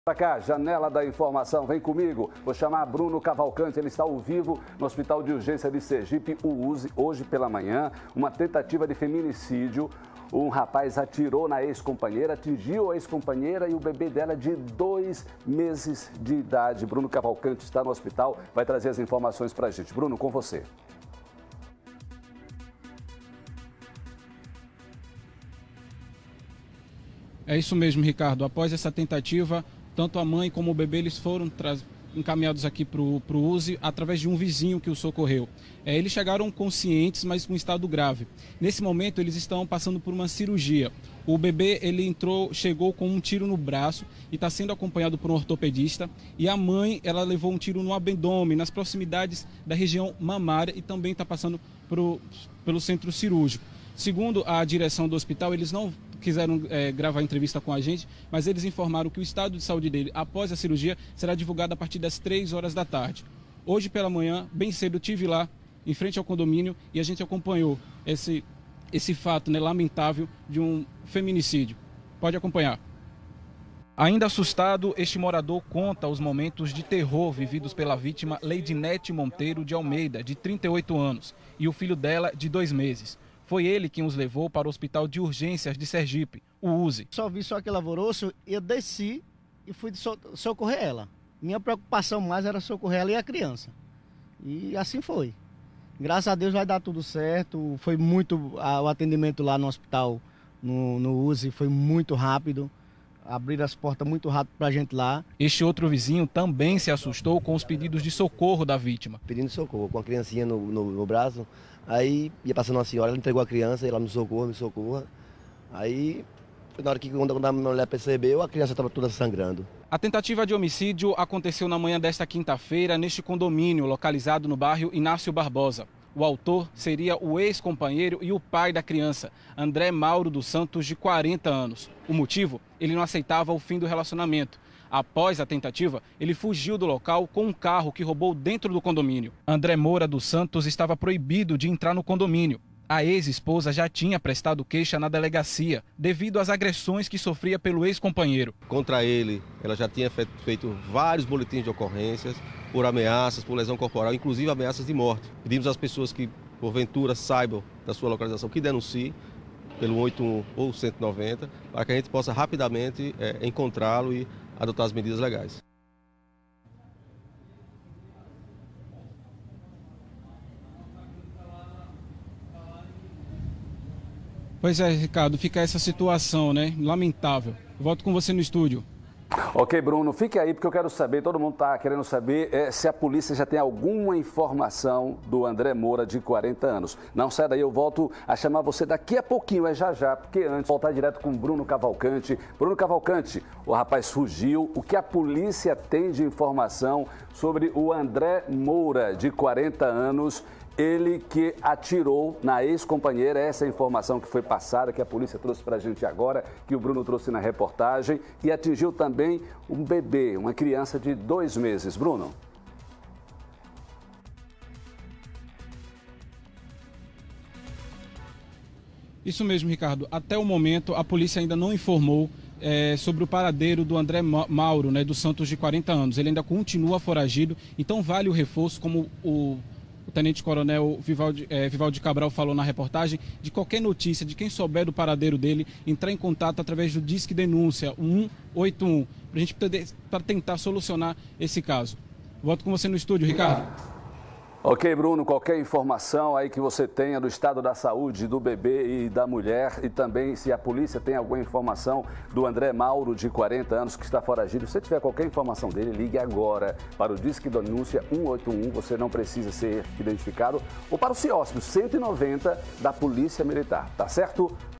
Para cá, janela da informação, vem comigo. Vou chamar Bruno Cavalcante, ele está ao vivo no Hospital de Urgência de Sergipe, o USE, hoje pela manhã. Uma tentativa de feminicídio. Um rapaz atirou na ex-companheira, atingiu a ex-companheira e o bebê dela de 2 meses de idade. Bruno Cavalcante está no hospital, vai trazer as informações para a gente. Bruno, com você. É isso mesmo, Ricardo. Após essa tentativa, tanto a mãe como o bebê eles foram encaminhados aqui para o USE através de um vizinho que o socorreu. Eles chegaram conscientes, mas com estado grave. Nesse momento, eles estão passando por uma cirurgia. O bebê chegou com um tiro no braço e está sendo acompanhado por um ortopedista. E a mãe, ela levou um tiro no abdômen, nas proximidades da região mamária e também está passando pelo centro cirúrgico. Segundo a direção do hospital, eles não quiseram gravar entrevista com a gente, mas eles informaram que o estado de saúde dele após a cirurgia será divulgado a partir das 3 horas da tarde. Hoje pela manhã, bem cedo, eu estive lá em frente ao condomínio e a gente acompanhou esse fato, né, lamentável de um feminicídio. Pode acompanhar. Ainda assustado, este morador conta os momentos de terror vividos pela vítima Leidinete Monteiro de Almeida, de 38 anos, e o filho dela, de 2 meses. Foi ele quem os levou para o Hospital de Urgências de Sergipe, o USE. Só vi aquele alvoroço, eu desci e fui socorrer ela. Minha preocupação mais era socorrer ela e a criança. E assim foi. Graças a Deus vai dar tudo certo. Foi muito, o atendimento lá no hospital, no USE, foi muito rápido. Abriram as portas muito rápido para a gente lá. Este outro vizinho também se assustou com os pedidos de socorro da vítima. Pedindo socorro, com a criancinha no braço. Aí ia passando uma senhora, ela entregou a criança, ela me socorra. Aí, na hora que quando a mulher percebeu, a criança estava toda sangrando. A tentativa de homicídio aconteceu na manhã desta quinta-feira neste condomínio localizado no bairro Inácio Barbosa. O autor seria o ex-companheiro e o pai da criança, André Mauro dos Santos, de 40 anos. O motivo? Ele não aceitava o fim do relacionamento. Após a tentativa, ele fugiu do local com um carro que roubou dentro do condomínio. André Moura dos Santos estava proibido de entrar no condomínio. A ex-esposa já tinha prestado queixa na delegacia, devido às agressões que sofria pelo ex-companheiro. Contra ele, ela já tinha feito vários boletins de ocorrências, por ameaças, por lesão corporal, inclusive ameaças de morte. Pedimos às pessoas que, porventura, saibam da sua localização, que denunciem pelo 181 ou 190, para que a gente possa rapidamente encontrá-lo e adotar as medidas legais. Pois é, Ricardo, fica essa situação, né? Lamentável. Volto com você no estúdio. Ok, Bruno, fique aí porque eu quero saber, todo mundo está querendo saber se a polícia já tem alguma informação do André Moura, de 40 anos. Não sai daí, eu volto a chamar você daqui a pouquinho, já, porque antes voltar direto com Bruno Cavalcante. Bruno Cavalcante, o rapaz fugiu, o que a polícia tem de informação sobre o André Moura, de 40 anos, ele que atirou na ex-companheira, essa é a informação que foi passada, que a polícia trouxe para a gente agora, que o Bruno trouxe na reportagem, e atingiu também um bebê, uma criança de 2 meses. Bruno? Isso mesmo, Ricardo. Até o momento, a polícia ainda não informou sobre o paradeiro do André Mauro, né, dos Santos, de 40 anos. Ele ainda continua foragido, então vale o reforço, como o tenente-coronel Vivaldi Cabral falou na reportagem, de qualquer notícia, de quem souber do paradeiro dele, entrar em contato através do Disque Denúncia 181, para tentar solucionar esse caso. Volto com você no estúdio, Ricardo. Ok, Bruno, qualquer informação aí que você tenha do estado da saúde do bebê e da mulher, e também se a polícia tem alguma informação do André Mauro, de 40 anos, que está foragido, se tiver qualquer informação dele, ligue agora para o Disque Denúncia 181, você não precisa ser identificado, ou para o CIOSP 190 da Polícia Militar, tá certo?